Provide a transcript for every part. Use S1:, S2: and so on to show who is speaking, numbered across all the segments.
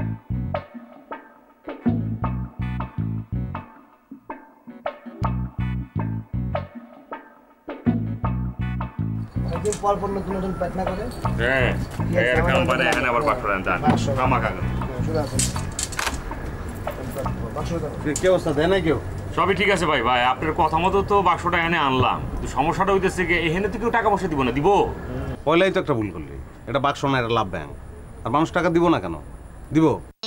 S1: পরপর নতুন নতুন প্যাটনা করে
S2: এখানে আবার
S3: কি অবস্থা দেয় না কেউ?
S2: সবই ঠিক আছে ভাই। ভাই আপনার কথা মতো তো বাক্সটা এখানে আনলাম, কিন্তু সমস্যাটা হইতেছে কি এখানে তো কেউ টাকা পয়সা দিব না। দিব
S3: পয়লাই তো একটা ভুল করলি, এটা বাক্স না, এটা লাভ ব্যাংক। আর মানুষ টাকা দিব না কেন? দিব।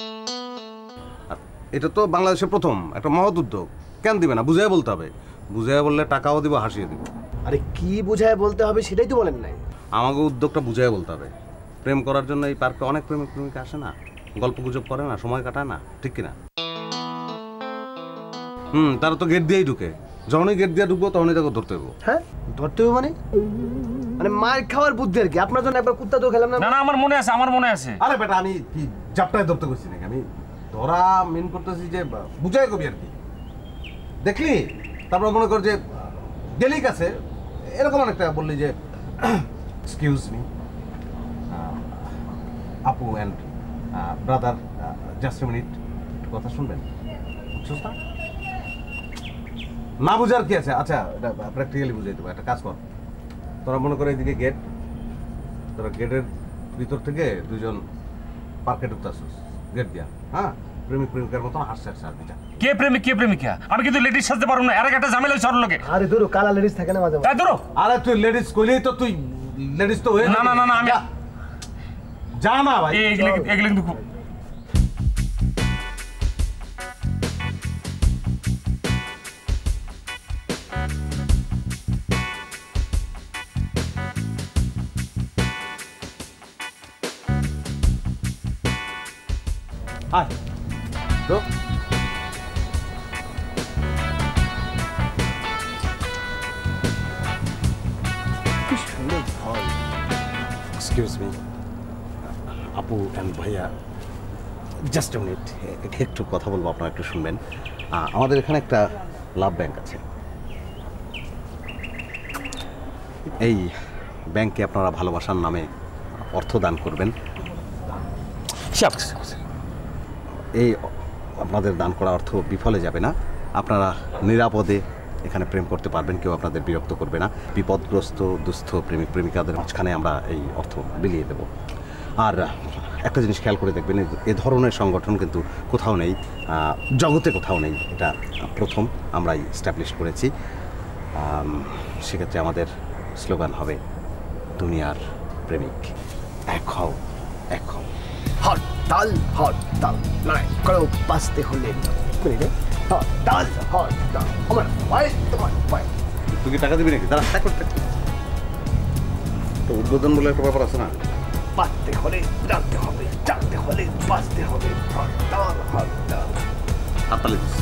S3: এটা তো বাংলাদেশের প্রথম একটা মহৎ উদ্যোগ, কেন দিবে না? বুঝাই বলতে হবে। বুঝাই বললে টাকাও দিব, হাসিয়ে দিব।
S1: আরে কি বুঝায় বলতে হবে সেটাই তো বলেন নাই।
S3: আমাকে উদ্যোগটা বুঝাই বলতে হবে। প্রেম করার জন্য এই পার্কে অনেক প্রেমিক প্রেমিকা আসে না, গল্প গুজব করে না, সময় কাটায় না, ঠিক কিনা? তারা তো গেট দিয়েই ঢুকে। যখনই গেট দিয়ে ঢুকবো তখনই তাকে ধরতে হবো।
S1: হ্যাঁ ধরতে হবে মানে? মানে মার খাওয়ার বুদ্ধি আর কি। আপনার জন্য একবার কুত্তা তো খেলাম না।
S2: না না আমার মনে আছে, আমার মনে আছে।
S3: আরে বেটা আমি কি জাপটায় ধরতে করছি নাকি? আমি ধরা মেন করতেছি যে বুঝাই কবি আর কি। দেখলি তারপর মনে কর যে গেলি কাছে এরকম অনেকটা বললি যে এক্সকিউজ মি আপু and brother just a minute, কথা শুনবেন? বুঝছিস না? না বুঝার কি আছে? আচ্ছা এটা প্র্যাকটিক্যালি বুঝাই দেবো। একটা কাজ কর, তোরা মনে করে এদিকে গেট, তোরা গেটের ভিতর থেকে দুজন পার্কে ঢুকতে আসছিস গেট দিয়া। হ্যাঁ, প্রেমিক প্রেমিকার মতন হাসছে হাসছে আর দিটা।
S2: কে প্রেমিক কে প্রেমিকা? আমি কিন্তু লেডিস সাজতে পারবো না, এর একটা ঝামেলা হইছে ওর লগে।
S1: আরে ধরো কালা লেডিস থাকে না মাঝে মাঝে।
S2: তাই ধরো।
S3: আরে তুই লেডিস কইলেই তো তুই লেডিস তো হয়ে
S2: না না না আমি
S3: যা না ভাই।
S2: এগুলো কিন্তু খুব
S3: হাই তো এক্সকিউজ মি আপু অ্যান্ড ভাইয়া, জাস্ট এ মিনিট, একটু কথা বলবো, আপনারা একটু শুনবেন। আমাদের এখানে একটা লাভ ব্যাংক আছে। এই ব্যাংকে আপনারা ভালোবাসার নামে অর্থ দান করবেন। এই আপনাদের দান করা অর্থ বিফলে যাবে না, আপনারা নিরাপদে এখানে প্রেম করতে পারবেন, কেউ আপনাদের বিরক্ত করবে না। বিপদগ্রস্ত দুস্থ প্রেমিক প্রেমিকাদের মাঝখানে আমরা এই অর্থ বিলিয়ে দেব। আর একটা জিনিস খেয়াল করে দেখবেন, এ ধরনের সংগঠন কিন্তু কোথাও নেই, জগতে কোথাও নেই। এটা প্রথম আমরাই এস্টাবলিশ করেছি। সেক্ষেত্রে আমাদের স্লোগান হবে দুনিয়ার প্রেমিক এক হও, এক হও।
S1: হরতাল হরতাল লড়াই করো বাঁচতে হলে। হরতাল হরতাল আমার ভাই তোমার ভাই।
S3: তুই কি টাকা দিবি নাকি? তারা করতে তো উদ্বোধন বলে একটা ব্যাপার আছে না?
S1: বাঁচতে হলে জানতে হবে, জানতে হলে বাঁচতে হবে। হরতাল হরতাল
S3: হাততালি দিস।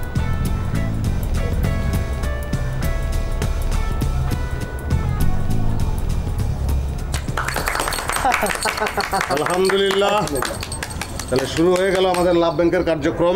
S3: আলহামদুলিল্লাহ, তাহলে শুরু হয়ে গেল আমাদের লাভ ব্যাংকের কার্যক্রম।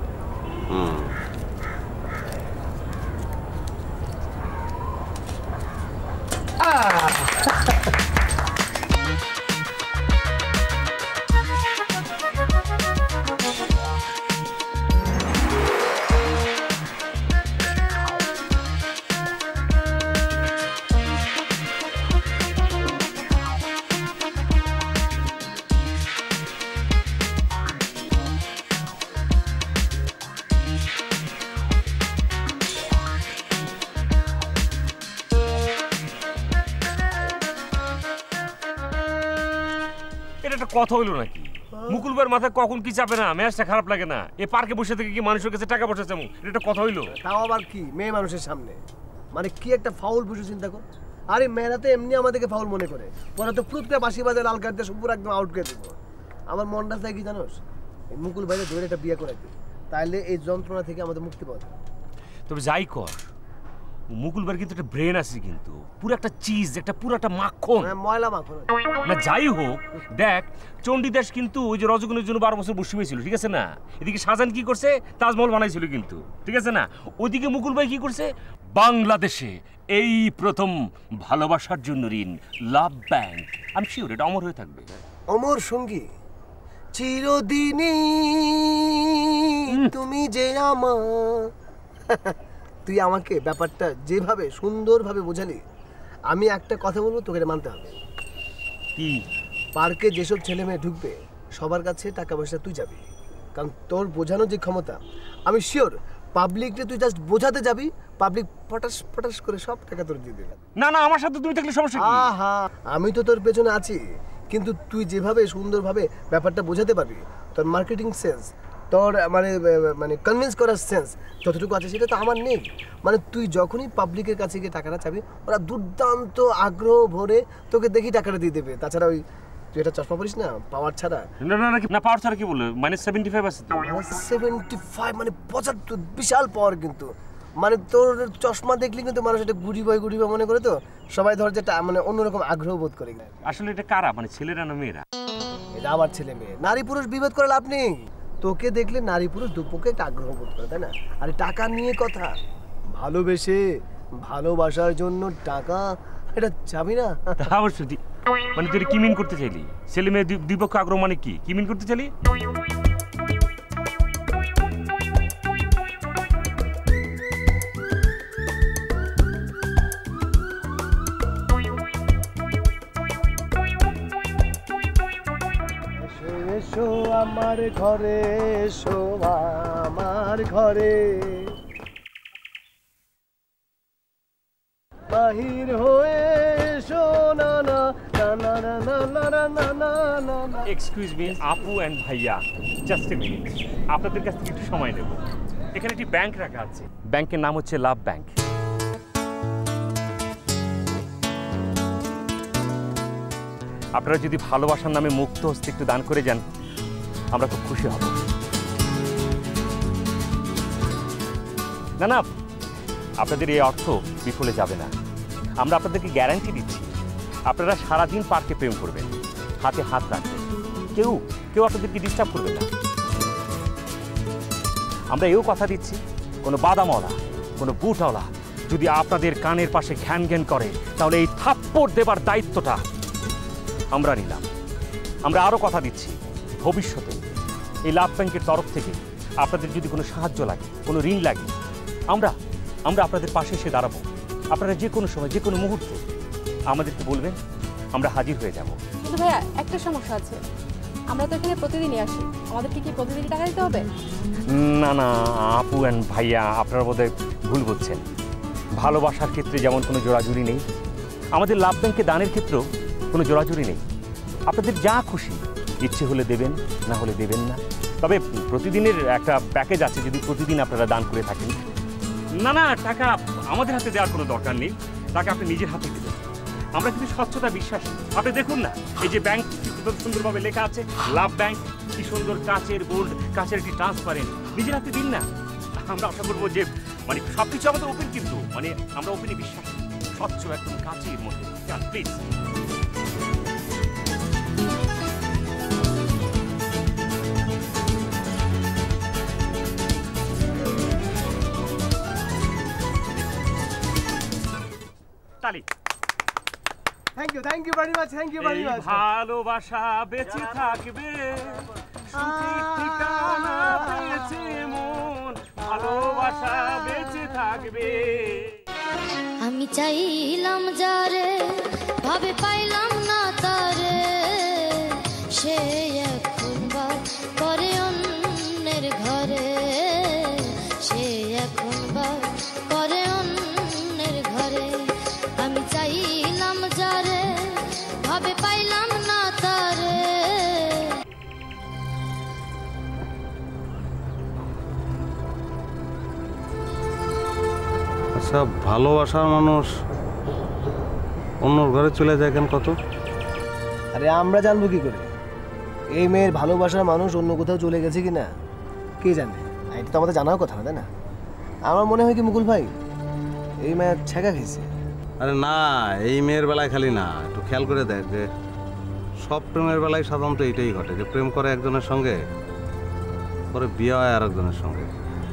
S2: কথা হইলো নাকি? মুকুলবার মাথায় কখন কি চাপে না, মেজাজটা খারাপ লাগে না? এই পার্কে বসে থেকে কি মানুষের কাছে টাকা পয়সা চামু? এটা কথা হইলো?
S1: তাও আবার কি মেয়ে মানুষের সামনে? মানে কি একটা ফাউল বুঝে চিন্তা কর। আরে মেয়েরা তো এমনি আমাদেরকে ফাউল মনে করে, পরে তো ফুটকে বাসি বাজে লাল কার্ড দিয়ে পুরো একদম আউট করে দেবো। আমার মনটা চাই কি জানোস, এই মুকুল ভাইরে ধরে একটা বিয়ে করে দিই, তাইলে এই যন্ত্রণা থেকে আমাদের মুক্তি পাওয়া যাবে।
S2: তবে যাই কর, মুকুলবার কিন্তু একটা ব্রেন আছে, কিন্তু পুরো একটা চিজ, একটা পুরো একটা মাখন,
S1: ময়লা মাখন
S2: না। যাই হোক দেখ, চণ্ডীদাস কিন্তু ওই যে রজগুনের জন্য 12 বছর বসে হয়েছিল, ঠিক আছে না? এদিকে শাহজাহান কি করছে, তাজমহল বানাইছিল কিন্তু, ঠিক আছে না? ওইদিকে মুকুল ভাই কি করছে, বাংলাদেশে এই প্রথম ভালোবাসার জন্য ঋণ লাভ ব্যাংক। আমি শিওর এটা অমর হয়ে থাকবে।
S1: অমর সঙ্গী চিরদিনই তুমি যে আমার। তুই আমাকে ব্যাপারটা যেভাবে সুন্দরভাবে বোঝালি, আমি একটা কথা বলবো, তোকে এটা মানতে হবে।
S2: কি?
S1: পার্কে যেসব ছেলে মেয়ে ঢুকবে সবার কাছে টাকা পয়সা তুই যাবি, কারণ তোর বোঝানোর যে ক্ষমতা, আমি শিওর পাবলিককে তুই জাস্ট বোঝাতে যাবি, পাবলিক পটাশ পটাশ করে সব টাকা তোর দিয়ে দেবে।
S2: না না, আমার সাথে তুমি থাকলে সমস্যা কি?
S1: আহা, আমি তো তোর পেছনে আছি, কিন্তু তুই যেভাবে সুন্দরভাবে ব্যাপারটা বোঝাতে পারবি, তোর মার্কেটিং সেন্স, তোর মানে মানে কনভিন্স করার সেন্স যতটুকু আছে সেটা তো আমার নেই। মানে তুই যখনই পাবলিকের কাছে গিয়ে টাকাটা চাবি, ওরা দুর্দান্ত আগ্রহ ভরে তোকে দেখি টাকাটা দিয়ে দেবে। তাছাড়া ওই তুই এটা চশমা পরিস না, পাওয়ার ছাড়া।
S2: না না না, পাওয়ার ছাড়া কি বলে? -75 আছে তো।
S1: 75 মানে 75, বিশাল পাওয়ার। কিন্তু মানে তোর চশমা দেখলে কিন্তু মানুষ এটা গুড়ি বয় মনে করে, তো সবাই ধর যেটা মানে অন্যরকম আগ্রহ বোধ করে।
S2: আসলে এটা কারা, মানে ছেলেরা না মেয়েরা?
S1: এটা আবার ছেলে মেয়ে, নারী পুরুষ বিভেদ করে লাভ নেই। তোকে দেখলে নারী পুরুষ দুপক্ষে একটা আগ্রহ বোধ করে, তাই না? আর টাকা নিয়ে কথা, ভালোবেসে ভালোবাসার জন্য টাকা এটা যাবি না।
S2: তা অবশ্যই। মানে তুই কি মিন করতে চাইলি? ছেলে মেয়ে দ্বিপক্ষ আগ্রহ মানে কি মিন করতে চাইলি?
S1: এসো আমার ঘরে, এসো আমার ঘরে, বাহির হয়ে এসো না না না না না না না না না না না।
S2: এক্সকিউজ মি আপু অ্যান্ড ভাইয়া, জাস্ট এ মিনিট, আপনাদের কাছ থেকে একটু সময় নেব। এখানে একটি ব্যাংক রাখা আছে, ব্যাংকের নাম হচ্ছে লাভ ব্যাংক। আপনারা যদি ভালোবাসার নামে মুক্ত হস্তে একটু দান করে যান, আমরা খুব খুশি হব। না না, আপনাদের এই অর্থ বিফলে যাবে না। আমরা আপনাদেরকে গ্যারান্টি দিচ্ছি, আপনারা সারাদিন পার্কে প্রেম করবেন, হাতে হাত রাখবেন, কেউ আপনাদেরকে ডিস্টার্ব করবে না। আমরা এও কথা দিচ্ছি, কোনো বাদামওয়ালা, কোনো বুটওয়ালা যদি আপনাদের কানের পাশে ঘ্যান ঘ্যান করে, তাহলে এই থাপ্পড় দেবার দায়িত্বটা আমরা নিলাম। আমরা আরও কথা দিচ্ছি, ভবিষ্যতে এই লাভ ব্যাংকের তরফ থেকে আপনাদের যদি কোনো সাহায্য লাগে, কোনো ঋণ লাগে, আমরা আপনাদের পাশে এসে দাঁড়াবো। আপনারা যে কোনো সময়, যে কোনো মুহূর্তে আমাদেরকে বলবেন, আমরা হাজির হয়ে যাব।
S4: কিন্তু ভাইয়া একটা সমস্যা আছে, আমরা তো এখানে প্রতিদিনই আসি, আমাদেরকে কি প্রতিদিন টাকা দিতে হবে?
S2: না না আপু অ্যান্ড ভাইয়া, আপনারা বোধহয় ভুল বুঝছেন। ভালোবাসার ক্ষেত্রে যেমন কোনো জোড়াজুড়ি নেই, আমাদের লাভ ব্যাংকে দানের ক্ষেত্রেও কোনো জোড়াজুড়ি নেই। আপনাদের যা খুশি, ইচ্ছে হলে দেবেন, না হলে দেবেন না। তবে প্রতিদিনের একটা প্যাকেজ আছে, যদি প্রতিদিন আপনারা দান করে থাকেন। না না, টাকা আমাদের হাতে দেওয়ার কোনো দরকার নেই, টাকা আপনি নিজের হাতে দেবেন। আমরা কিন্তু স্বচ্ছতা বিশ্বাসী। আপনি দেখুন না, এই যে ব্যাংক সুন্দরভাবে লেখা আছে লাভ ব্যাংক, কি সুন্দর কাচের বোর্ড, কাচের একটি ট্রান্সপারেন্ট, নিজের হাতে দিন না। আমরা আশা করবো যে মানে সবকিছু আমাদের ওপেন, কিন্তু মানে আমরা ওপেনে বিশ্বাসী, স্বচ্ছ একদম কাচের মধ্যে। প্লিজ তালি।
S1: Thank you very much, thank you very much.
S2: ভালোবাসা বেঁচে থাকবে, সুখের ঠিকানা পেয়েছে মন, ভালোবাসা বেঁচে থাকবে।
S5: আমি চাইলাম যারে, ভাবে পাইলাম না তারে, সে এখন বাস করে অন্যের ঘরে, সে এখন বাস করে অন্যের ঘরে। আমি চাইলাম যারে, ভাবে পাইলাম না তারে।
S3: আচ্ছা, ভালোবাসার মানুষ অন্যর ঘরে চলে যায় কেন? কত?
S1: আরে আমরা জানবো কি করে এই মেয়ের ভালোবাসার মানুষ অন্য কোথাও চলে গেছে কিনা? কে জানে? এটা তো আমাদের জানার কথা না, তাই না? আমার মনে হয় কি মুকুল ভাই, এই মেয়ের ছেঁকা খেয়েছে।
S3: আরে না, এই মেয়ের বেলায় খালি না, একটু খেয়াল করে দেখ যে সব প্রেমের বেলায় সাধারণত এইটাই ঘটে, যে প্রেম করে একজনের সঙ্গে, পরে বিয়ে হয় আর একজনের সঙ্গে।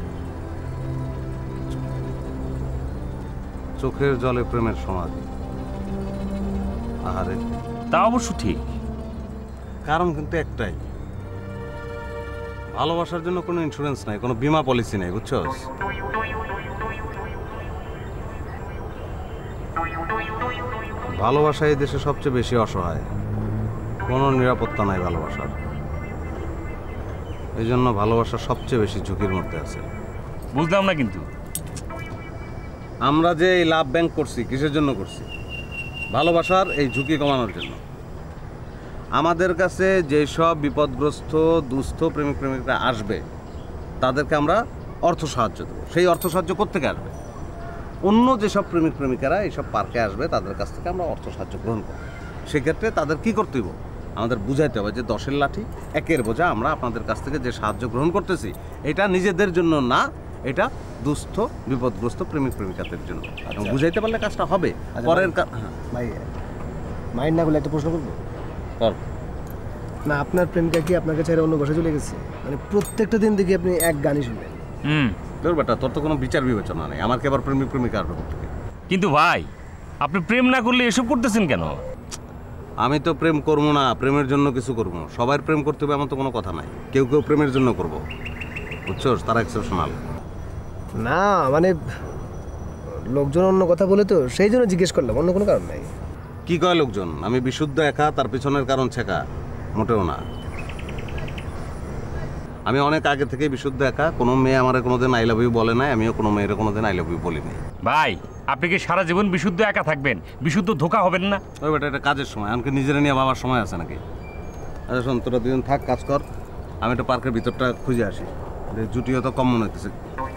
S3: চোখের জলে প্রেমের সমাধি। আহারে,
S2: তা অবশ্য ঠিক।
S3: কারণ কিন্তু একটাই, ভালোবাসার জন্য কোনো ইন্স্যুরেন্স নাই, কোনো বীমা পলিসি নাই, বুঝছো? ভালোবাসা এই দেশে সবচেয়ে বেশি অসহায়, কোনো নিরাপত্তা নাই ভালোবাসার। এই জন্য ভালোবাসা সবচেয়ে বেশি ঝুঁকির মধ্যে আছে।
S2: বুঝলাম না কিন্তু
S3: আমরা যে এই লাভ ব্যাংক করছি কিসের জন্য করছি? ভালোবাসার এই ঝুঁকি কমানোর জন্য। আমাদের কাছে যেসব বিপদগ্রস্ত দুস্থ প্রেমিক প্রেমিকরা আসবে তাদেরকে আমরা অর্থ সাহায্য দেবো। সেই অর্থ সাহায্য কোত্থেকে আসবে? অন্য যেসব প্রেমিক প্রেমিকারা এইসব পার্কে আসবে তাদের কাছ থেকে আমরা অর্থ সাহায্য গ্রহণ করব। সেক্ষেত্রে তাদের কি করতে হবে? আমাদের বুঝাইতে হবে যে 10-এর লাঠি 1-এর বোঝা। আমরা আপনাদের কাছ থেকে যে সাহায্য গ্রহণ করতেছি এটা নিজেদের জন্য না, এটা দুস্থ বিপদগ্রস্ত প্রেমিক প্রেমিকাদের জন্য। এবং বুঝাইতে পারলে কাজটা হবে। পরের
S1: ভাই মাইন্ড না করলে একটা প্রশ্ন করবো? না, আপনার প্রেমিকা কি আপনাকে ছেড়ে অন্য বসে চলে গেছে? মানে প্রত্যেকটা দিন দেখি আপনি এক গানই শুনবেন।
S3: তোর বেটা, তোর তো কোনো বিচার বিবেচনা নেই। আমার কি আবার প্রেমিক প্রেমিকা আসবে কোথেকে?
S2: কিন্তু ভাই আপনি প্রেম না করলে এসব করতেছেন কেন?
S3: আমি তো প্রেম করবো না, প্রেমের জন্য কিছু করবো। সবার প্রেম করতে হবে এমন তো কোনো কথা নাই। কেউ কেউ প্রেমের জন্য করবো, বুঝছো? তারা এক্সেপশনাল।
S1: না মানে লোকজন অন্য কথা বলে তো সেই জন্য জিজ্ঞেস করলাম, অন্য কোনো কারণ নাই।
S3: কি কয় লোকজন? আমি বিশুদ্ধ একা, তার পিছনের কারণ ছেঁকা? মোটেও না। আমি অনেক আগে থেকে বিশুদ্ধ একা। কোনো মেয়ে আমার কোনোদিন আই লাভ ইউ বলে নাই, আমিও কোনো মেয়ের কোনোদিন আই লাভ ইউ বলি নাই।
S2: ভাই আপনি কি সারা জীবন বিশুদ্ধ একা থাকবেন? বিশুদ্ধ ধোঁকা হবেন না?
S3: ওই বেটা, এটা কাজের সময়। আমাকে নিজেরা নিয়ে ভাবার সময় আছে নাকি? আচ্ছা শোন, তোরা দুজন থাক, কাজ কর। আমি একটা পার্কের ভিতরটা খুঁজে আসি। জুটিও তো কম মনে হইতেছে।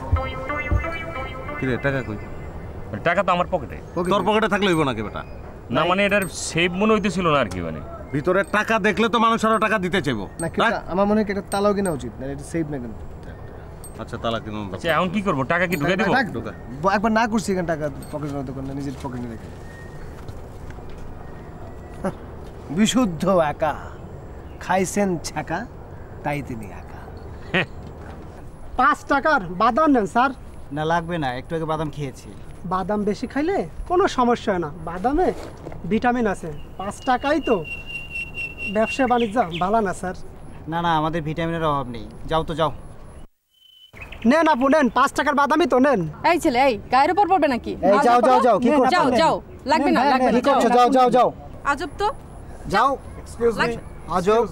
S3: কিরে, টাকা কই?
S2: টাকা তো আমার পকেটে।
S3: তোর পকেটে থাকলে হইব নাকি বেটা?
S2: না মানে এটার সেভ মনে হইতেছিল না আর কি। মানে
S3: ভিতরে টাকা দেখলে তো মানুষ আরো টাকা দিতে চাইবো।
S1: আমার মনে হয় একটা তালাও কেনা উচিত না, এটা সেভ না কেন?
S3: আচ্ছা তালা কিনুন।
S2: আচ্ছা এখন কি করবো? টাকা কি ঢুকে দেবো?
S1: একবার না করছি এখানে টাকা পকেটে দোকান না, নিজের পকেটে রেখে। বিশুদ্ধ একা, খাইছেন ছাকা, তাই তিনি একা।
S6: 5 টাকার বাদাম নেন স্যার।
S7: না লাগবে না, একটু আগে বাদাম খেয়েছি।
S6: বাদাম বেশি খাইলে কোনো সমস্যা হয় না, বাদামে ভিটামিন আছে। 5 টাকাই তো, ব্যবসা বাণিজ্য ভালো না স্যার।
S7: না না, আমাদের ভিটামিনের অভাব নেই। যাও তো যাও।
S6: নেন আপু নেন, 5 টাকার বাদামই তো নেন।
S4: এই ছেলে, এই গায়ের উপর পড়বে নাকি?
S7: এই যাও যাও যাও, কি করছো?
S4: যাও যাও, লাগবে না লাগবে না।
S7: কি করছো? যাও যাও যাও।
S4: আজব তো।
S7: যাও। Excuse me. আজব।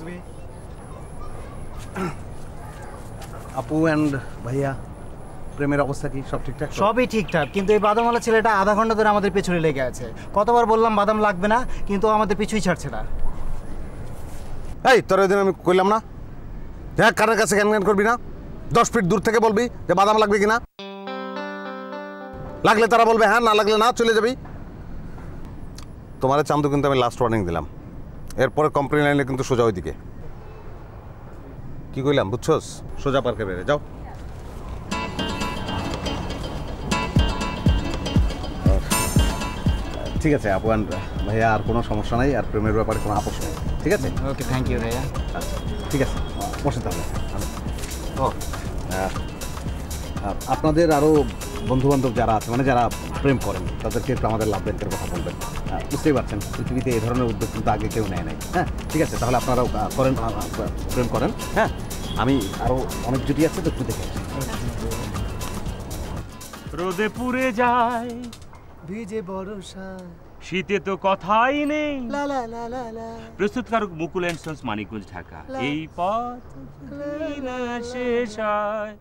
S3: আপু অ্যান্ড ভাইয়া, প্রেমের অবস্থা কি? সব ঠিকঠাক?
S7: সবই ঠিকঠাক, কিন্তু এই বাদামওয়ালা ছেলেটা আধা ঘন্টা ধরে আমাদের পেছনে লেগে আছে। কতবার বললাম বাদাম লাগবে না, কিন্তু আমাদের পিছুই ছাড়ছে না।
S3: এই তোর ওই দিন আমি কইলাম না, দেখ কারের কাছে জ্ঞান জ্ঞান করবি না। 10 ফিট দূর থেকে বলবি যে বাদাম লাগবে কিনা। লাগলে তারা বলবে হ্যাঁ, না লাগলে না, চলে যাবি। তোমারে চান্দু কিন্তু আমি লাস্ট ওয়ার্নিং দিলাম। এরপরে কমপ্লেন আনলে কিন্তু সোজা ওইদিকে। কি কইলাম বুঝছস? সোজা পার্কে বেরে যাও। ঠিক আছে আপু অ্যান্ড ভাইয়া, আর কোনো সমস্যা নাই, আর প্রেমের ব্যাপারে কোনো আপোষ নেই, ঠিক আছে?
S7: ওকে, থ্যাংক ইউ ভাইয়া।
S3: আচ্ছা ঠিক আছে, বসে তাহলে। ও আপনাদের আরও বন্ধুবান্ধব যারা আছে, মানে যারা প্রেম করেন, তাদেরকে একটু আমাদের লাভ ব্যাংকের কথা বলবেন। বুঝতেই পারছেন পৃথিবীতে এই ধরনের উদ্যোগ কিন্তু আগে কেউ নেয় নাই। হ্যাঁ ঠিক আছে, তাহলে আপনারাও করেন, প্রেম করেন। হ্যাঁ আমি আরও অনেক জুটি আছে তো, একটু দেখে আসি।
S2: রোদে পুড়ে যায়
S1: ভিজে বর্ষা,
S2: শীতে তো কথাই নেই। প্রস্তুতকারক মুকুল অ্যান্ড সন্স, মানিকগঞ্জ, ঢাকা। এই পথ না শেষ হয়।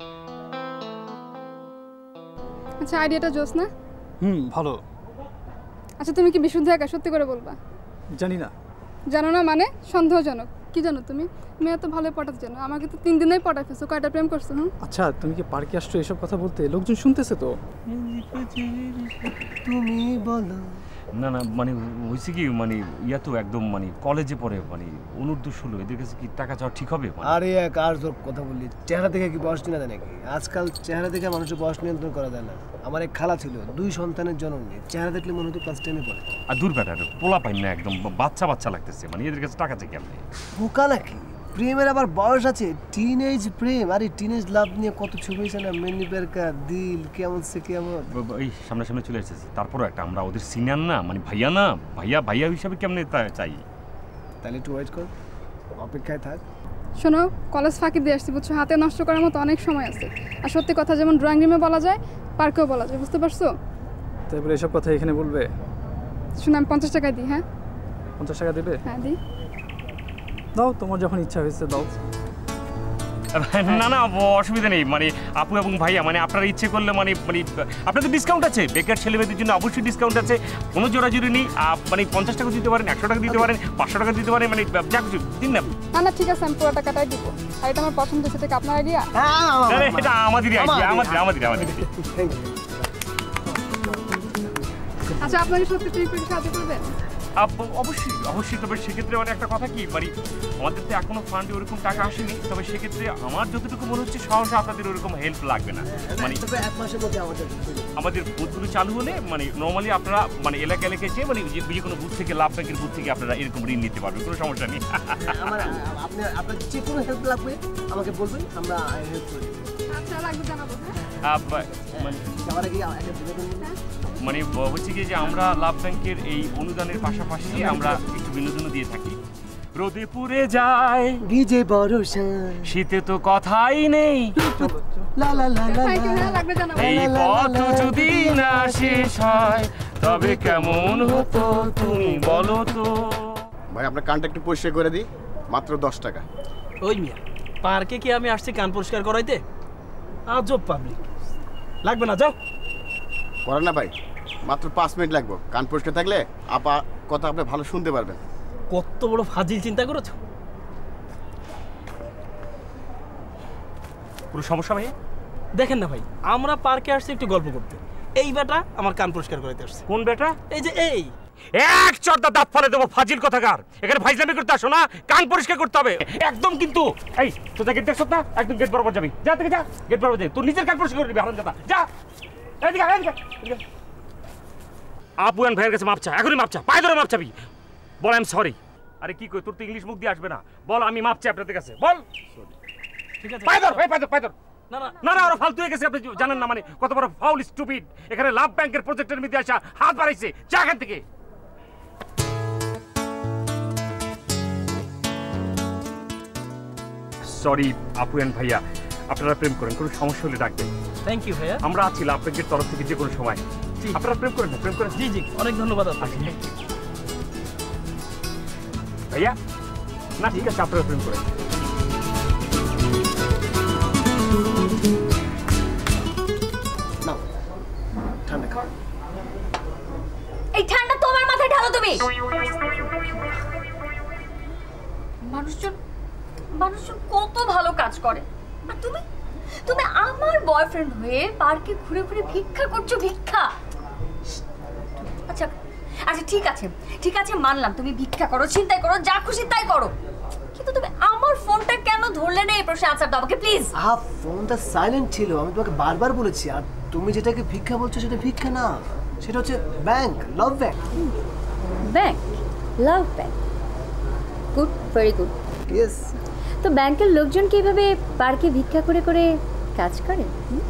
S4: আচ্ছা আইডিয়াটা জোস না?
S8: ভালো।
S4: আচ্ছা তুমি কি বিশুদ্ধ একা? সত্যি করে বলবা।
S8: জানি না।
S4: জানো না মানে? সন্দেহজনক। কি জানো তুমি? মেয়ে তো ভালো পটাতে জানো, আমাকে তো 3 দিনেই পটাই ফেলছো। কয়টা প্রেম করছো?
S8: আচ্ছা তুমি কি পার্কে আসছো এসব কথা বলতে? লোকজন শুনতেছে তো।
S1: তুমি বলো।
S2: না না মানে হয়েছে কি, মানে ইয়া তো একদম মানে কলেজে পড়ে, মানে অনূর্ধ্ব 16, এদের কাছে কি টাকা চাওয়া ঠিক হবে?
S1: আরে এক আর তোর কথা বললি, চেহারা দেখে কি বয়স নিয়ে দেয় নাকি? আজকাল চেহারা দেখে মানুষের বয়স নিয়ন্ত্রণ করা যায় না। আমার এক খালা ছিল, 2 সন্তানের জনক নিয়ে, চেহারা দেখলে মনে হতো ক্লাস 10-এ পড়ে।
S2: আর দূর বেটা, পোলা পাই না, একদম বাচ্চা বাচ্চা লাগতেছে। মানে এদের কাছে টাকা চাই কেমনে?
S1: বোকা নাকি? প্রেমের আবার বয়স আছে, টিনেজ প্রেম। আরে টিনেজ লাভ নিয়ে কত ছবি হয়েছে না, মেনি পেরকা দিল কেমন সে কেমন।
S2: এই সামনে সামনে চলে এসেছে, তারপরও একটা আমরা ওদের সিনিয়র না, মানে ভাইয়া না, ভাইয়া ভাইয়া হিসাবে কেমনে চাই।
S1: তাহলে একটু ওয়েট কর, অপেক্ষায় থাক।
S4: শোনো, কলেজ ফাঁকি দিয়ে আসছি বুঝছো, হাতে নষ্ট করার মতো অনেক সময় আছে। আর সত্যি কথা যেমন ড্রয়িং রুমে বলা যায়, পার্কেও বলা যায়, বুঝতে পারছো?
S8: তারপরে এসব কথা এখানে বলবে?
S4: শোনো, আমি 50 টাকা দিই। হ্যাঁ
S8: 50 টাকা দেবে?
S4: হ্যাঁ দিই।
S8: দাও, তোমার যখন ইচ্ছা হয়েছে দাও।
S2: না না অসুবিধা নেই, মানে আপু এবং ভাইয়া মানে আপনারা ইচ্ছে করলে মানে আপনাদের ডিসকাউন্ট আছে, বেকার ছেলেমেয়েদের জন্য অবশ্যই ডিসকাউন্ট আছে, কোনো জোরাজুরি নেই। মানে 50 টাকা দিতে পারেন, 100 টাকা দিতে পারেন, 500 টাকা দিতে পারেন, মানে যা কিছু দিন না।
S4: না ঠিক আছে, আমি পুরো টাকাটাই দিব। আর এটা আমার পছন্দ হচ্ছে, থেকে আপনার আইডিয়া?
S2: এটা আমাদেরই আইডিয়া, আমাদের।
S4: আচ্ছা, আপনাকে সত্যি ঠিক করে সাহায্য করবেন?
S2: অবশ্যই। তবে সেক্ষেত্রে মানে একটা কথা কি, মানে আমাদের তো এখনো ফান্ডে ওরকম টাকা আসেনি, তবে সেক্ষেত্রে আমার যতটুকু মনে হচ্ছে সহসা আপনাদের ওরকম হেল্প লাগবে না। মানে
S1: 1 মাসের মধ্যে
S2: আমাদের বুথগুলো চালু হলে মানে নর্মালি আপনারা মানে এলাকায় যেয়ে মানে যে কোনো বুথ থেকে, লাভ ব্যাংকের বুথ থেকে আপনারা এরকম ঋণ নিতে পারবেন, কোনো সমস্যা নেই।
S1: আপনার যে কোনো হেল্প লাগবে আমাকে বলবেন, আমরা হেল্প করি।
S4: আচ্ছা, লাগবে জানাবো।
S2: মানে হচ্ছে কি যে আমরা লাভ ব্যাংকের এই অনুদানের পাশাপাশি আমরা একটু বিনোদন দিয়ে থাকি। রোদে পুড়ে যায়
S1: ভিজে বরষা,
S2: শীতে তো কথাই নেই, এই পথ যদি না শেষ হয় তবে কেমন হতো তুমি বলো তো।
S9: ভাই আপনার কানটা একটু পরিষ্কার করে দিই, মাত্র 10 টাকা।
S10: ওই মিয়া, পার্কে কি আমি আসছি কান পরিষ্কার করাইতে? আজব পাবলিক, লাগবে না, যাও।
S9: করেন না ভাই, মাত্র 5 মিনিট লাগবে। কান পরিষ্কার থাকলে আপা কথা আপনি ভালো শুনতে পারবেন।
S10: কত বড় ফাজিল চিন্তা করেছো।
S2: কোনো সমস্যা ভাই?
S10: দেখেন না ভাই, আমরা পার্কে আসছি একটু গল্প করতে, এই বেটা আমার কান পরিষ্কার করাইতে আসছে।
S2: কোন বেটা?
S10: এই যে এই
S2: এক চড়দা দাঁত ফেলে দেবো ফাজিল কথাকার। এখানে ফাইজলামি করতে আসো না, কান পরিষ্কার করতে হবে একদম। কিন্তু এই তো গেট দেখছ না, একদম গেট বরাবর যাবি, যা থেকে যা, গেট বরাবর যাবি, তোর নিজের কান পরিষ্কার করবি, হারামজাদা যা। এদিকে আপু এন্ড ভাইয়ের কাছে মাপ চা, এখনই মাপ চা, পায়ে ধরে মাপ চাবি, বল আই এম সরি। আরে কি কই, তোর তো ইংলিশ মুখ দিয়ে আসবে না, বল আমি মাপ চাই আপনাদের কাছে, বল।
S10: ঠিক আছে,
S2: পায়ে ধর, পায়ে ধর।
S10: না না
S2: না না, ওরা ফালতু হয়ে গেছে, আপনি জানেন না মানে কত বড় ফাউল স্টুপিড। এখানে লাভ ব্যাংকের প্রজেক্টের মধ্যে আসা হাত বাড়াইছে, যা এখান থেকে। সরি আপু এন্ড ভাইয়া, আপনারা প্রেম করেন, কোনো সমস্যা হলে ডাকবেন।
S10: থ্যাংক ইউ ভাইয়া,
S2: আমরা আছি লাভ ব্যাংকের তরফ থেকে যে কোনো সময়। আপনারা প্রেম করেন না, প্রেম করেন।
S10: জি জি, অনেক ধন্যবাদ আপনাকে
S2: ভাইয়া। না ঠিক আছে, আপনারা প্রেম করেন।
S11: এই ঠান্ডা তোমার মাথায় ঢালো তুমি। মানুষজন কত ভালো কাজ করে, আর তুমি আমার বয়ফ্রেন্ড হয়ে পার্কে ঘুরে ঘুরে ভিক্ষা করছো, ভিক্ষা। আচ্ছা ঠিক আছে মানলাম, তুমি ভিক্ষা করো, চিন্তাই করো, যা খুশি তাই করো, কিন্তু তুমি আমার ফোনটা কেন ধরলে না? এই প্রশ্নে আনসার দাও আমাকে প্লিজ।
S1: ফোনটা সাইলেন্ট ছিল, আমি তোমাকে বারবার বলেছি। আর তুমি যেটাকে ভিক্ষা বলছো সেটা ভিক্ষা না, সেটা হচ্ছে bank, love bank.
S11: Bank, love bank, good, very good.
S1: Yes.
S11: তো ব্যাংকের লোকজন কিভাবে পার্কে ভিক্ষা করে করে কাজ করে?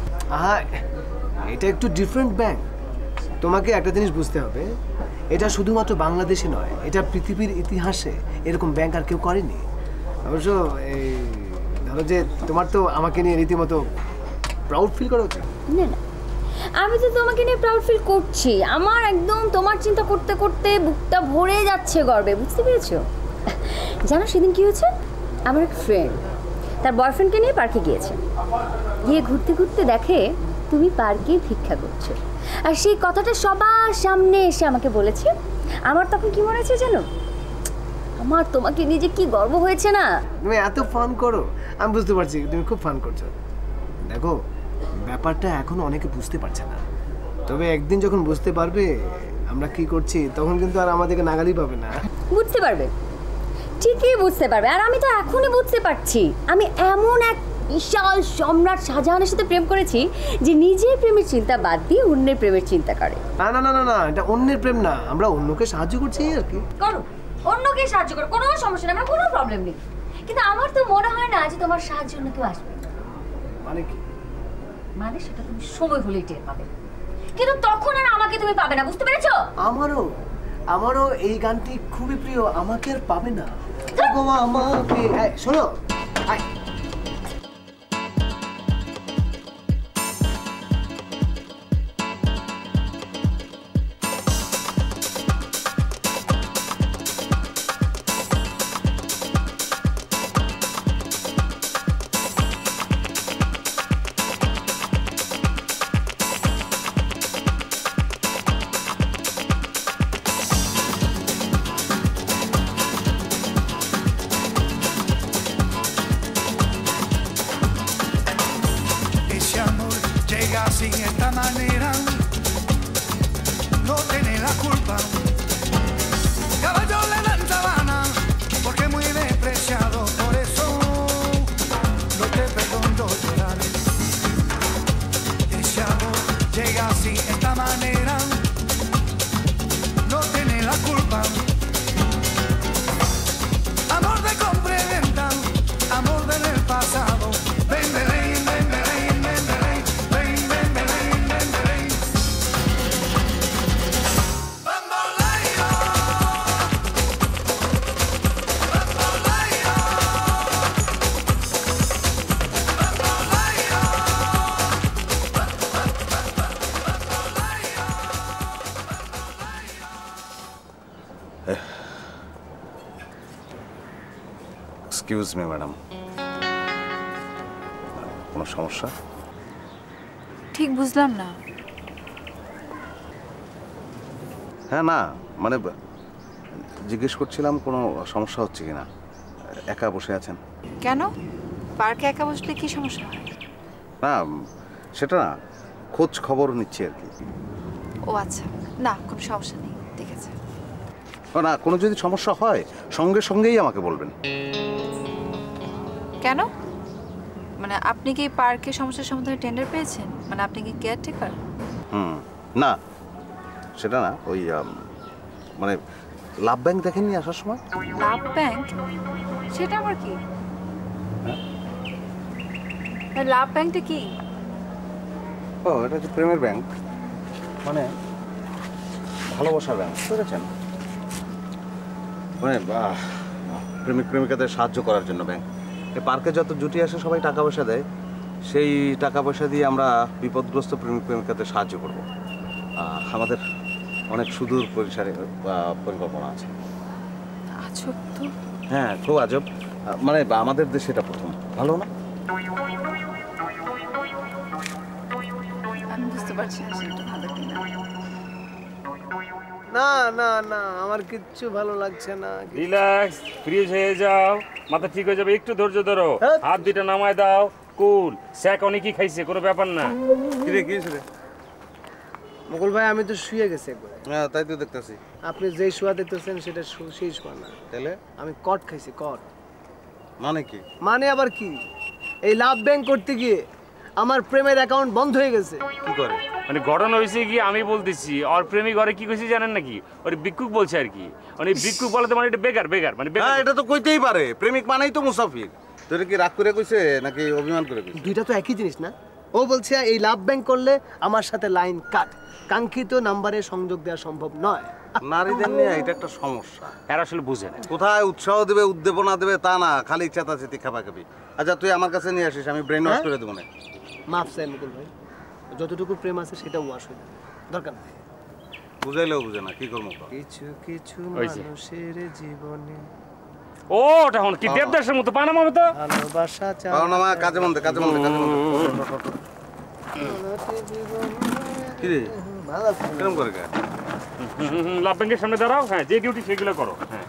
S1: এটা একটু ডিফারেন্ট ব্যাংক। তোমাকে একটা জিনিস বুঝতে হবে, এটা শুধুমাত্র বাংলাদেশে নয়, এটা পৃথিবীর ইতিহাসে এরকম ব্যাংক আর কেউ করেনি। অবশ্য এই ধরো যে তোমার তো আমাকে নিয়ে রীতিমতো প্রাউড ফিল করা উচিত।
S11: না না, আমি তো তোমাকে নিয়ে প্রাউড ফিল করছি, আমার একদম তোমার চিন্তা করতে করতে বুকটা ভরে যাচ্ছে গর্বে, বুঝতে পেরেছো? জানো সেদিন কি হয়েছে? আমার এক ফ্রেন্ড তার বয়ফ্রেন্ডকে নিয়ে পার্কে গিয়েছে, গিয়ে ঘুরতে ঘুরতে দেখে তুমি পার্কে ভিক্ষা করছো, আর সেই কথাটা সবার সামনে এসে আমাকে বলেছে। আমার তখন কি মনে হয়েছে জানো? আমার তোমাকে নিজে কি গর্ব হয়েছে না।
S1: তুমি এত ফান করো, আমি বুঝতে পারছি তুমি খুব ফান করছো। দেখো ব্যাপারটা এখন অনেকে বুঝতে পারছে না, তবে একদিন যখন বুঝতে পারবে আমরা কি করছি, তখন কিন্তু আর আমাদেরকে নাগালই পাবে না।
S11: বুঝতে পারবে, ঠিকই বুঝতে পারবে। আর আমি তো এখনই বুঝতে পারছি, আমি এমন এক বিশাল সম্রাট শাহজাহানের সাথে প্রেম করেছি যে নিজের প্রেমের চিন্তা বাদ দিয়ে অন্যের প্রেমের চিন্তা করে।
S1: না না না না, এটা অন্যের প্রেম না, আমরা অন্যকে সাহায্য করছি আর কি।
S11: করো, অন্যকে সাহায্য করো, কোনো সমস্যা নেই, আমার কোনো প্রবলেম নেই, কিন্তু আমার তো মনে হয় না যে তোমার সাহায্যের জন্য কেউ আসবে।
S1: মানে কি?
S11: মানে সেটা তুমি সময় হলেই টের পাবে, কিন্তু তখন আর আমাকে তুমি পাবে না, বুঝতে পেরেছো?
S1: আমারও এই গানটি খুবই প্রিয়, আমাকে আর পাবে না। আমাকে শোনো,
S12: Sin esta manera, no tiene la culpa. Caballo le dan sabana, porque muy despreciado, por eso no te perdono llorar. Ese amor llega así, esta manera, no tiene la culpa. Amor de compra y venta, amor del pasado. Ven, ven, ven, ven, ven.
S3: Excuse me madam, কোনো সমস্যা?
S13: ঠিক বুঝলাম না।
S3: হ্যাঁ, না মানে জিজ্ঞেস করছিলাম কোনো সমস্যা হচ্ছে কিনা। একা বসে আছেন
S13: কেন? পার্কে একা বসলে কি সমস্যা হয়?
S3: না সেটা না, খোঁজ খবর নিচ্ছি আর কি।
S13: ও আচ্ছা, না কোনো সমস্যা নেই, ঠিক আছে।
S3: না, কোনো যদি সমস্যা হয় সঙ্গে সঙ্গেই আমাকে বলবেন।
S13: কেন? মানে আপনি কি পার্কে সমস্যার সমাধানে টেন্ডার পেয়েছেন? মানে আপনি কি কেয়ারটেকার?
S3: না সেটা না, ওই মানে লাভ ব্যাংক দেখেননি আসার সময়?
S13: Love bank? সেটা আবার কি? লাভ ব্যাংকটা কি?
S3: ও, এটা হচ্ছে প্রেমের ব্যাংক, মানে ভালোবাসার ব্যাংক, বুঝেছেন? মানে প্রেমিক প্রেমিকাদের সাহায্য করার জন্য ব্যাংক। এই পার্কে যত জুটি আসে সবাই টাকা পয়সা দেয়, সেই টাকা পয়সা দিয়ে আমরা বিপদগ্রস্ত প্রেমিক প্রেমিকাদের সাহায্য করব। আমাদের অনেক সুদূর পরিসরে পরিকল্পনা আছে।
S13: আজব তো।
S3: হ্যাঁ, খুব আজব। মানে আমাদের দেশে এটা প্রথম। ভালো না?
S13: আমি বুঝতে পারছি না সেটা ভালো কিনা।
S1: না না না, আমার কিচ্ছু ভালো লাগছে না।
S2: রিল্যাক্স, ফ্রিজ হয়ে যাও, মাথা ঠিক হয়ে যাবে। একটু ধৈর্য ধরো, হাত দুটো নামায় দাও। কুল স্যাক অনেকই খাইছে, কোনো ব্যাপার না।
S3: কি রে, কি রে
S1: মুকুল ভাই? আমি তো শুয়ে গেছি একবার।
S3: হ্যাঁ, তাই তো দেখতেছি।
S1: আপনি যেই শোয়া দেখতেছেন সেটা সেই শোয়া না।
S3: তাহলে
S1: আমি কট খাইছি, কট।
S3: মানে কি?
S1: মানে আবার কি? এই লাভ ব্যাংক করতে গিয়ে আমার প্রেমের অ্যাকাউন্ট বন্ধ হয়ে গেছে।
S3: কি করে?
S2: মানে ঘটনা হয়েছে কি আমি বলতেছি, ওর প্রেমিক ঘরে কি কইছে জানেন নাকি? ওর ভিক্ষুক বলছে আর কি। মানে ভিক্ষুক বলতে মানে এটা বেকার বেকার মানে বেকার।
S3: এটা তো কইতেই পারে, প্রেমিক মানেই তো মুসাফির। তোর কি রাগ করে কইছে নাকি অভিমান করে কইছে?
S1: দুইটা তো একই জিনিস না। ও বলছে এই লাভ ব্যাংক করলে আমার সাথে লাইন কাট, কাঙ্ক্ষিত নাম্বারে সংযোগ দেওয়া সম্ভব নয়।
S3: নারীদের নিয়ে এটা একটা সমস্যা।
S2: এরা আসলে বুঝে না
S3: কোথায় উৎসাহ দেবে উদ্দীপনা দেবে তা না, খালি চেতাচেতি খাপাখাপি। আচ্ছা তুই আমার কাছে নিয়ে আসিস, আমি ব্রেন ওয়াশ করে দেবো না।
S1: মাফ চাই মুকুল ভাই, যতটুকু প্রেম আছে সেটা ওয়াশ হয়ে যাবে, দরকার নেই।
S3: বুঝাইলেও বুঝে না, কি করবো?
S1: কিছু কিছু মানুষের জীবনে
S2: ও ওটা হন কি দেবদাসের মতো পানামা মতো
S1: ভালোবাসা চায়।
S3: পানামা কাজে মন দে, কাজে মন দে, কাজে মন দে। কি রে
S1: ভালো
S3: কেরম করে কে?
S2: লাভ ব্যাংকের সামনে দাঁড়াও, হ্যাঁ যে ডিউটি সেগুলো করো। হ্যাঁ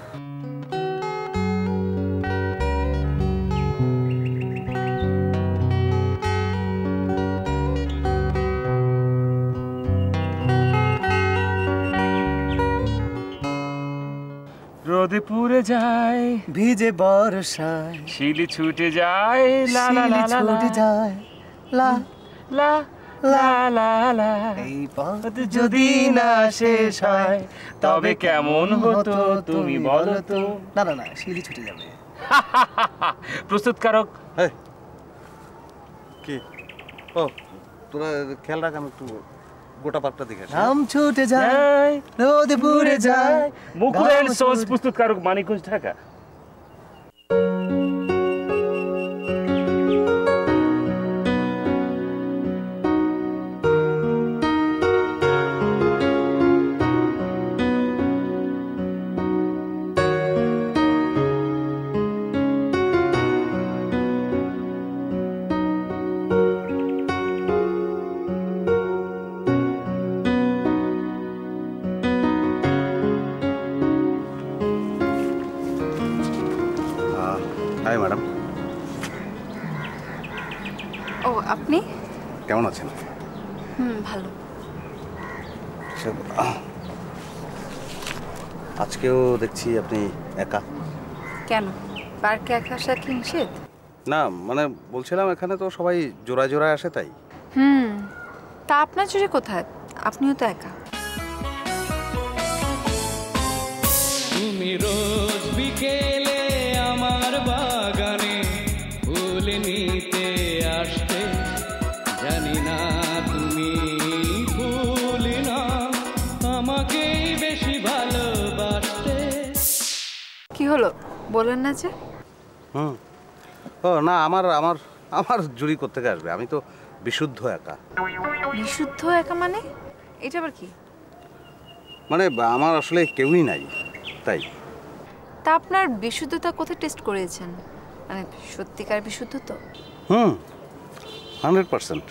S2: রোদে পুড়ে যায়,
S1: ভিজে বর্ষায়
S2: শিলি ছুটে যায়, লা লা লা লা
S1: ছুটে যায়, লা
S2: লা লা লা লা।
S1: এই পথ
S2: যদি না শেষ হয় তবে কেমন হতো তুমি বলো তো।
S1: না না না, শিলি ছুটে যাবে।
S2: প্রস্তুতকারক
S3: কি? ও তোরা খেয়াল রাখ, আমি একটু গোটা পাকটা দেখে আসি।
S1: নাম ছুটে যায়, রোদে পুড়ে যায়।
S2: মুকুল এন্ড সন্স প্রস্তুতকারক মানিকগঞ্জ ঢাকা।
S13: ও আপনি
S3: কেমন আছেন?
S13: ভালো।
S3: আজকেও দেখছি আপনি একা।
S13: কেন পার্কে একা আসা কি নিষেধ?
S3: না মানে বলছিলাম এখানে তো সবাই জোড়ায় জোড়ায় আসে তাই।
S13: তা আপনার চুরি কোথায়? আপনিও তো একা।
S14: তুমি রোজ বিকেলে আমার বাগানে ফুল নিতে আসতে, জানি না তুমি ফুল না আমাকেই বেশি ভালোবাসতে।
S13: কি হলো বলেন না যে?
S3: ও না আমার আমার আমার জুরি করতে আসবে, আমি তো বিশুদ্ধ একা।
S13: বিশুদ্ধ একা মানে? এটা আবার কি?
S3: মানে আমার আসলে কেউই নাই তাই।
S13: তা আপনার বিশুদ্ধতা কোথায় টেস্ট করেছেন? মানে সত্যিকার বিশুদ্ধ তো?
S3: 100%।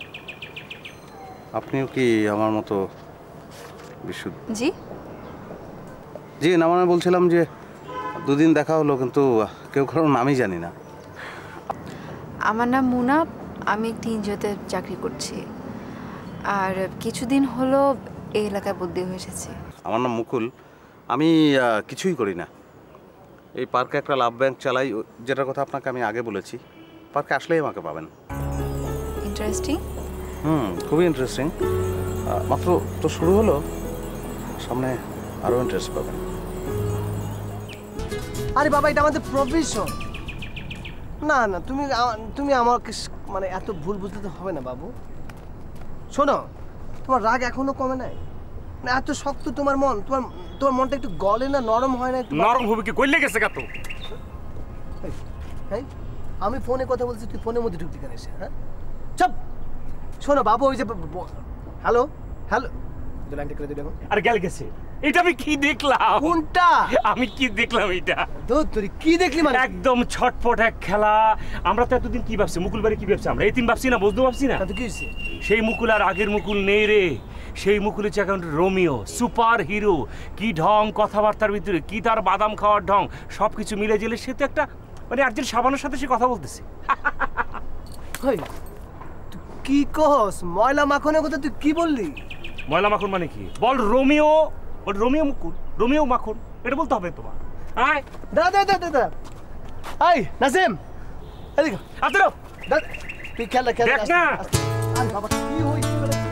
S3: আপনিও কি আমার মতো বিশুদ্ধ?
S13: জি
S3: জি না মানে বলছিলাম যে দুদিন দেখা হলো কিন্তু কেউ কারোর নামই জানি না।
S13: আমার নাম মুনা, আমি একটি এনজিওতে চাকরি করছি, আর কিছুদিন হলো এই এলাকায় বদলি হয়ে এসেছি।
S3: আমার নাম মুকুল, আমি কিছুই করি না, এই পার্কে একটা লাভ ব্যাংক চালাই, যেটার কথা আপনাকে আমি আগে বলেছি। পার্কে আসলেই আমাকে পাবেন।
S13: ইন্টারেস্টিং।
S3: খুবই ইন্টারেস্টিং। মাত্র তো শুরু হলো, সামনে আরও ইন্টারেস্ট পাবেন।
S1: আরে বাবা এটা আমাদের প্রফেশন। না না তুমি তুমি আমাকে মানে এত ভুল বুঝতে তো হবে না বাবু। শোনো, তোমার রাগ এখনো কমে নাই না? এত শক্ত তোমার মন, তোমার মনটা একটু গলে না, নরম হয় না? একটু
S2: নরম হবে কি, কইলে গেছে কত?
S1: আমি ফোনে কথা বলছি, তুই ফোনের মধ্যে ঢুকতে কেন এসে? হ্যাঁ চুপ। শোনো বাবু, ওই যে হ্যালো হ্যালো লাইনটা করে দিবি এখন।
S2: আর গেল গেছে। এটা আমি কি দেখলাম?
S1: কোনটা?
S2: আমি কি দেখলাম এটা?
S1: তুই কি দেখলি? মানে
S2: একদম ছটপট এক খেলা। আমরা তো এতদিন কি ভাবছি, মুকুল বাড়ি কি ভাবছি? আমরা এই তিন ভাবছি না, বজদু ভাবছি না?
S1: কি হয়েছে?
S2: সেই মুকুল আর আগের মুকুল নেই রে। সেই মুকুলের হচ্ছে এখন রোমিও, সুপার হিরো। কি ঢং কথাবার্তার ভিতরে, কি তার বাদাম খাওয়ার ঢং, সব কিছু মিলে জেলে সে তো একটা মানে আর্জেন্ট সাবানের সাথে সে কথা বলতেছে।
S1: কি কস? ময়লা মাখনের কথা তুই কি বললি?
S2: ময়লা মাখন মানে কি? বল রোমিও। ওর রোমিও মুকুল, রোমিও মাখন, এটা বলতে হবে তোমার। আয়
S1: দাদা দাদা দাদা, আই নাসিম এদিকে
S2: আদর
S1: দাদা, তুই খেলা খেলা
S2: দেখ না।
S1: আরে বাবা কি হইছে?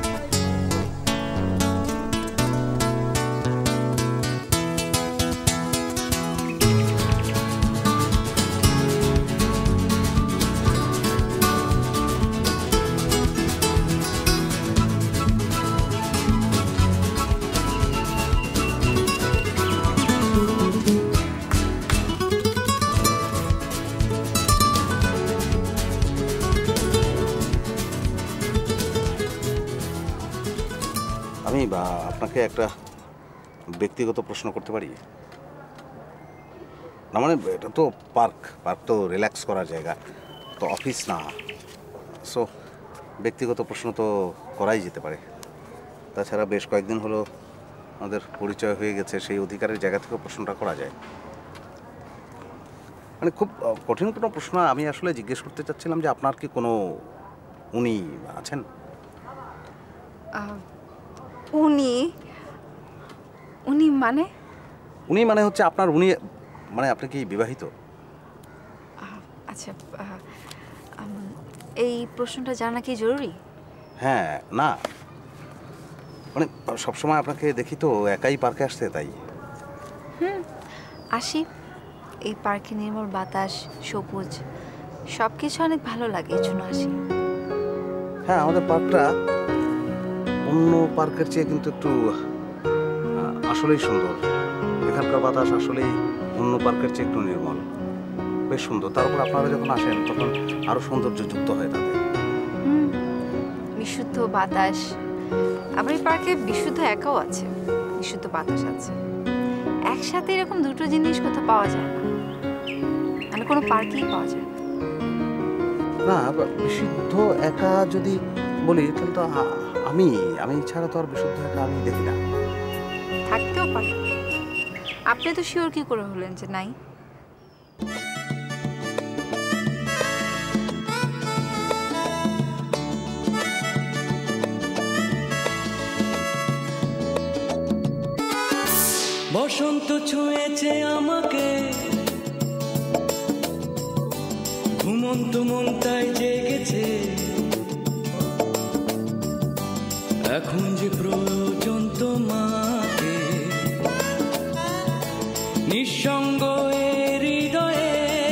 S3: আমি আপনাকে একটা ব্যক্তিগত প্রশ্ন করতে পারি? না মানে এটা তো পার্ক তো রিল্যাক্স করার জায়গা, তো অফিস না। সো ব্যক্তিগত প্রশ্ন তো করাই যেতে পারে। তাছাড়া বেশ কয়েকদিন হলো আমাদের পরিচয় হয়ে গেছে, সেই অধিকারের জায়গা থেকেও প্রশ্নটা করা যায়। মানে খুব কঠিন কোনো প্রশ্ন আমি আসলে জিজ্ঞেস করতে চাচ্ছিলাম যে আপনার কি কোনো উনি আছেন?
S13: উনি মানে?
S3: উনি মানে হচ্ছে আপনার উনি মানে আপনি কি বিবাহিত?
S13: আচ্ছা, এই প্রশ্নটা জানা কি জরুরি?
S3: হ্যাঁ না মানে সবসময় আপনাকে দেখি তো একাই পার্কে আসতে, তাই।
S13: আসি। এই পার্কে নির্মল বাতাস, সবুজ, সব কিছু অনেক ভালো লাগে, এই জন্য আসি।
S3: হ্যাঁ আমাদের পার্কটা অন্য পার্কের চেয়ে কিন্তু একটু আসলেই সুন্দর। এখানকার বাতাস আসলেই অন্য পার্কের চেয়ে একটু নির্মল, বেশ সুন্দর। তারপর আপনারা যখন আসেন তখন আরো সৌন্দর্য যুক্ত হয় তাতে।
S13: বিশুদ্ধ বাতাস, আবার এই পার্কে বিশুদ্ধ একাও আছে, বিশুদ্ধ বাতাস আছে। একসাথে এরকম দুটো জিনিস কোথাও পাওয়া যায় না, মানে কোনো পার্কেই পাওয়া যায়
S3: না। বিশুদ্ধ একা যদি বলি তাহলে তো আমি ছাড়া তো আর বিশুদ্ধ একা আমি দেখি না।
S13: থাকতেও পারে। আপনি তো শিওর কি করে হলেন যে নাই?
S14: বসন্ত ছুঁয়েছে আমাকে, ঘুমন্ত মন তাই জেগেছে, এখন যে প্রয়োজন তোমাকে, নিঃসঙ্গ হৃদয়ে।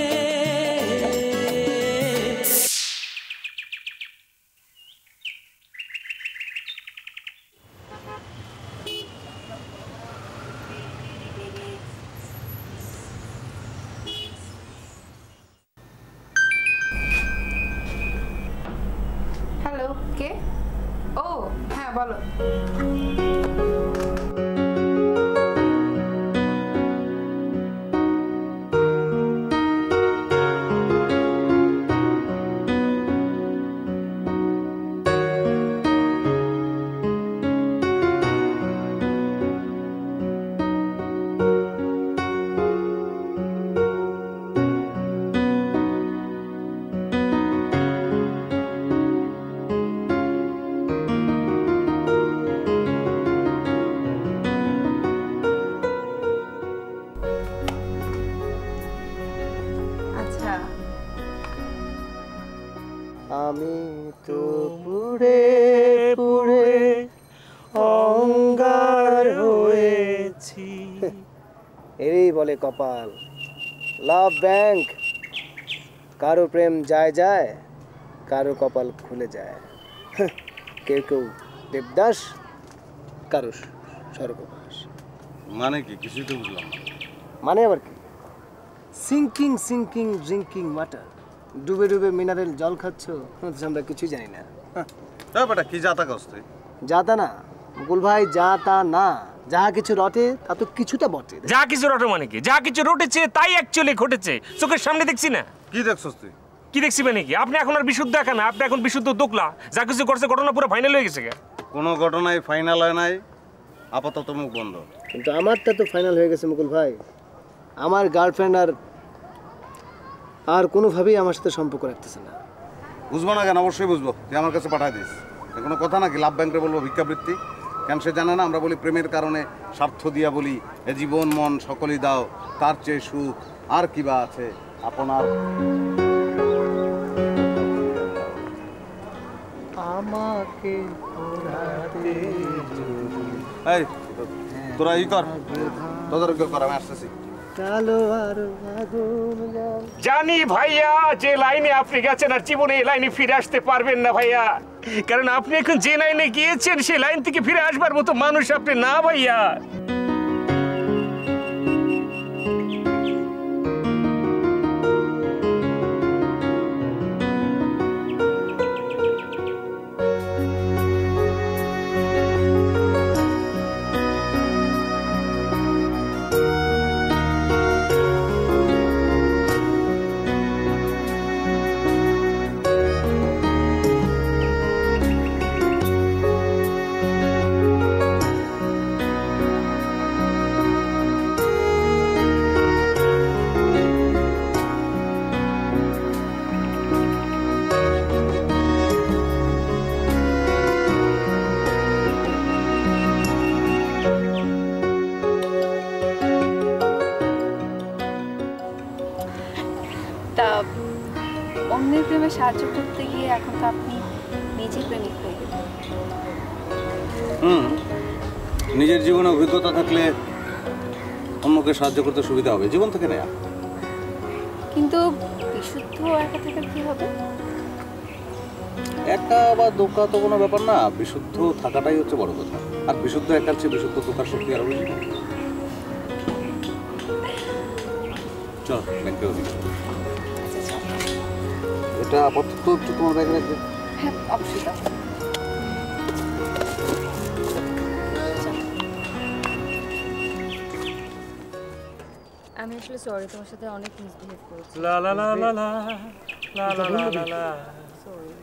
S13: হ্যালো, কে? ও হ্যাঁ বলো।
S1: আমি তো পুড়ে পুড়ে অঙ্গার হয়েছি। এরই বলে কপাল। লাভ ব্যাংক, কারো প্রেম যায় যায়, কারো কপাল খুলে যায়। কেউ কেউ দেবদাস, কারো স্বর্গবাস।
S3: মানে কি কিছুই তো বুঝলাম না।
S1: মানে আবার কি? সিঙ্কিং সিঙ্কিং ড্রিঙ্কিং ওয়াটার, ডুবে ডুবে মিনারেল জল খাচ্ছ, আমরা কিছুই জানি না।
S3: বেটা কি যাতা কস তুই?
S1: যাতা না মুকুল ভাই, যা তা না, যা কিছু রটে তা তো কিছুটা বটে।
S2: যা কিছু রটে মানে কি? যা কিছু রটেছে তাই অ্যাকচুয়ালি ঘটেছে, চোখের সামনে দেখছি না।
S3: কি দেখছস তুই?
S2: কি দেখছি মানে কি? আপনি এখন আর বিশুদ্ধ একা না, আপনি এখন বিশুদ্ধ দোকলা। যা কিছু করছে ঘটনা পুরো ফাইনাল হয়ে গেছে।
S3: কোনো ঘটনাই ফাইনাল হয় নাই, আপাতত মুখ বন্ধ।
S1: কিন্তু আমারটা তো ফাইনাল হয়ে গেছে মুকুল ভাই। আমার গার্লফ্রেন্ড আর কোনোভাবেই আমার সাথে সম্পর্ক রাখতেছে না।
S3: বুঝবো না কেন? অবশ্যই বুঝবো। তুই আমার কাছে পাঠাই দিস। কোনো কথা নাকি লাভ ব্যাংকে বলবো ভিক্ষাবৃত্তি? কেন সে জানে না আমরা বলি প্রেমের কারণে স্বার্থ দিয়া বলি এ জীবন মন সকলই দাও, তার চেয়ে সুখ আর কি বা আছে আপনার।
S1: আমাকে
S3: এই তোরা ই কর, তদারক কর, আমি আসতেছি।
S2: জানি ভাইয়া যে লাইনে আপনি গেছেন আর জীবনে এই লাইনে ফিরে আসতে পারবেন না ভাইয়া, কারণ আপনি এখন যে লাইনে গিয়েছেন সেই লাইন থেকে ফিরে আসবার মতো মানুষ আপনি না ভাইয়া।
S13: অন্যের প্রেমে সাহায্য করতে গিয়ে এখন তো আপনি নিজেই প্রেমিক হয়ে গেলেন।
S3: নিজের জীবনে অভিজ্ঞতা থাকলে অন্যকে সাহায্য করতে সুবিধা হবে, জীবন থেকে নেয়া।
S13: কিন্তু বিশুদ্ধ একা থাকার কি হবে?
S3: একা বা দোকা তো কোনো ব্যাপার না, বিশুদ্ধ থাকাটাই হচ্ছে বড় কথা। আর বিশুদ্ধ একার চেয়ে বিশুদ্ধ দোকার শক্তি আরো বেশি। চল ব্যাংকে এটা আপাতত একটু তোমার ব্যাগে রাখবে।
S13: হ্যাঁ অবশ্যই।
S11: আমি আসলে সরি, তোমার সাথে অনেক মিসবিহেভ করেছি।
S2: লা লা লা লা লা লা লা লা লা লা
S11: সরি।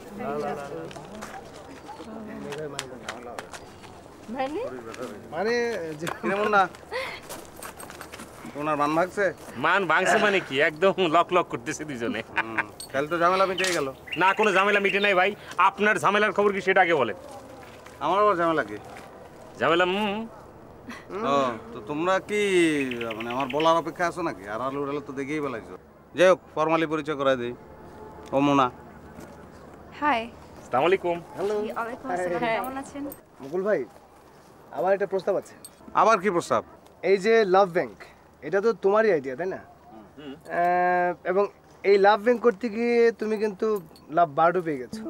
S1: মানে
S3: কেমন না তোমার মান ভাগছে?
S2: মান ভাঙছে মানে কি? একদম লক লক করতেছে দুজনে।
S3: তাহলে তো ঝামেলা মিটে গেল।
S2: না, কোনো ঝামেলা মিটে নাই ভাই। আপনার ঝামেলার খবর কি সেটা আগে বলেন।
S3: আমার আবার ঝামেলা কি?
S2: ঝামেলা
S3: ও তো তোমরা কি মানে আমার বলার অপেক্ষা আছো নাকি? আর আলু উড়ালে তো দেখেই বেলাইছো। যাই হোক ফর্মালি পরিচয় করাই দিই। ও মোনা।
S13: হাই।
S2: আসসালামু আলাইকুম।
S1: হ্যালো।
S13: ওয়ালাইকুম আসসালাম। কেমন আছেন?
S1: মুকুল ভাই, আমার একটা প্রস্তাব আছে।
S3: আবার কি প্রস্তাব?
S1: এই যে লাভ ব্যাংক, এটা তো তোমারই আইডিয়া তাই না? এবং এই লাভ ব্যাংক করতে গিয়ে তুমি কিন্তু লাভ বার্ডও পেয়ে গেছো।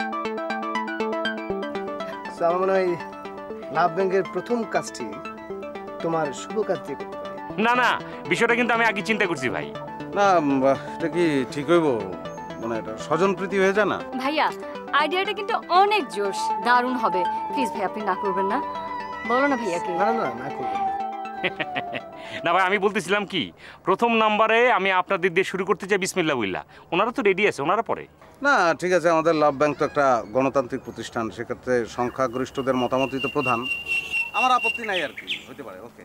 S1: তো আমার মনে হয় লাভ ব্যাংকের প্রথম কাজটি তোমার শুভ কাজ দিয়ে করতে পারি।
S2: না না, বিষয়টা কিন্তু আমি আগে চিন্তা করছি ভাই।
S3: না এটা কি ঠিক হইব? মানে এটা স্বজনপ্রীতি হয়ে যায় না?
S11: ভাইয়া আইডিয়াটা কিন্তু অনেক জোশ, দারুণ হবে। প্লিজ ভাই আপনি না করবেন না, বলো না ভাইয়াকে।
S1: না না না করবেন
S2: না ভাই, আমি বলতেছিলাম কি, প্রথম নাম্বারে আমি আপনাদের দিয়ে শুরু করতে চাই বিসমিল্লাহ বইলা। ওনারা তো রেডি আছে, ওনারা পরে।
S3: না ঠিক আছে, আমাদের লাভ ব্যাংক তো একটা গণতান্ত্রিক প্রতিষ্ঠান, সেক্ষেত্রে সংখ্যাগরিষ্ঠদের মতামতই তো প্রধান। আমার আপত্তি নাই আর কি, হতে পারে। ওকে।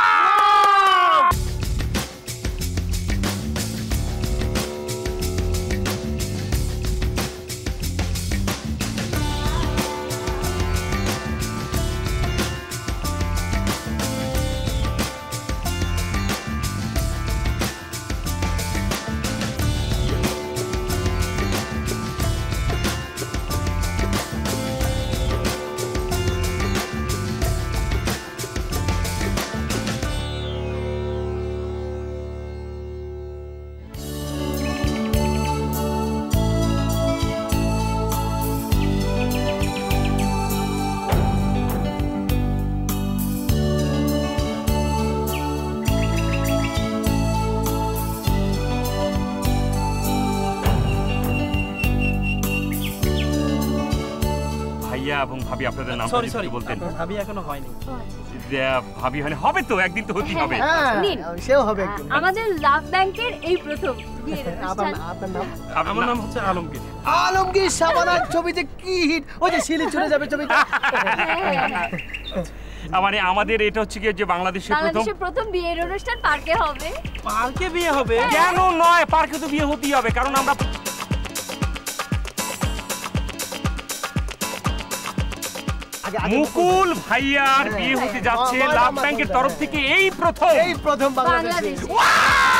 S2: এবং ভাবি আপনাদের নাম
S10: সরি সরি
S2: বলতেন।
S10: ভাবি এখনো হয়নি।
S2: ভাবি হয়নি, হবে তো, একদিন তো হতেই হবে।
S1: সেও হবে একদিন।
S11: আমাদের লাভ ব্যাংকের এই প্রথম বিয়ের অনুষ্ঠান।
S10: আমার নাম হচ্ছে আলমগীর।
S1: আলমগীর শাবানার ছবিতে কি হিট, ওই যে শিলি চলে যাবে ছবিটা।
S2: মানে আমাদের এটা হচ্ছে কি যে বাংলাদেশের
S11: প্রথম বিয়ের অনুষ্ঠান পার্কে হবে।
S10: পার্কে বিয়ে হবে?
S2: কেন নয়, পার্কে তো বিয়ে হতেই হবে, কারণ আমরা মুকুল ভাইয়ার বিয়ে হতে যাচ্ছে লাভ ব্যাংকের তরফ থেকে এই প্রথম
S1: বাংলাদেশে।